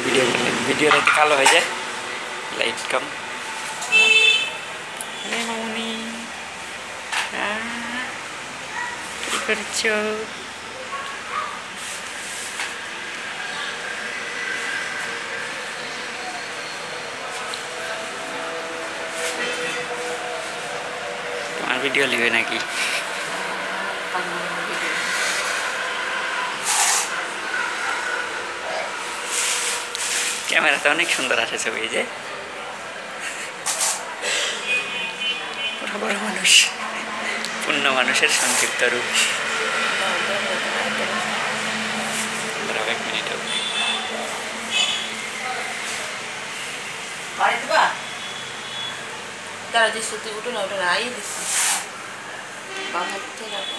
ভিডিওটা তো কালো হয়ে যায় লাইট কম মামুনি কি করছো তোমার ভিডিও লিবে নাকি ক্যামেরাতে অনেক সুন্দর আসে ছবি যে বড় মানুষ পূর্ণ মানুষের সংক্ষিপ্ত রূপ এক মিনিট তারা যে সত্যি উঠো না ওটা রাই দিচ্ছি বাবা